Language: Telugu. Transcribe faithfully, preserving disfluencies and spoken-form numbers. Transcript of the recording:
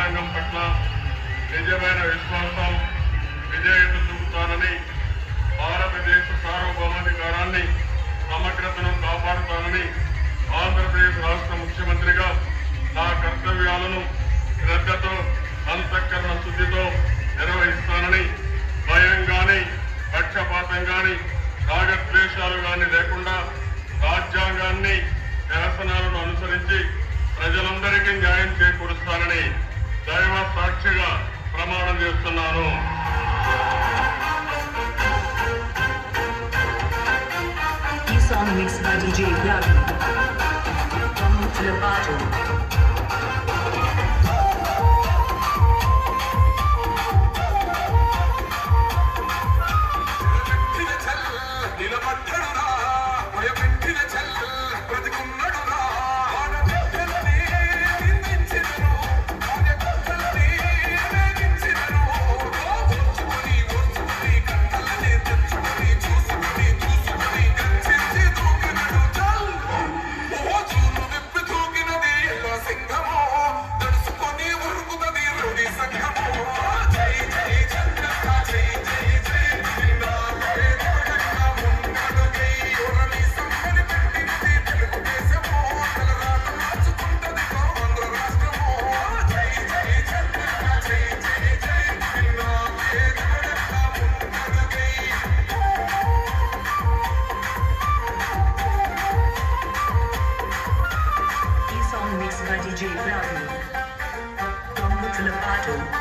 రాజ్యాంగం పట్ల నిజమైన విశ్వాసం విధేయత చూపుతానని, భారతదేశ సార్వభౌమాధికారాన్ని సమగ్రతను కాపాడుతానని ఆంధ్రప్రదేశ్ రాష్ట్ర ముఖ్యమంత్రిగా నా కర్తవ్యాలను శ్రద్ధతో అంతఃకరణ శుద్ధితో నిర్వహిస్తానని, భయం గాని పక్షపాతం గాని రాగద్వేషాలు గాని లేకుండా రాజ్యాంగాన్ని శాసనాలను అనుసరించి ప్రజలందరికీ న్యాయం చేకూరుస్తానని దైవ సాక్షిగా ప్రమాణం చేస్తున్నాను. ఈ song mix by DJ Ravi పాటు mixed by D J Ravi. From Pato.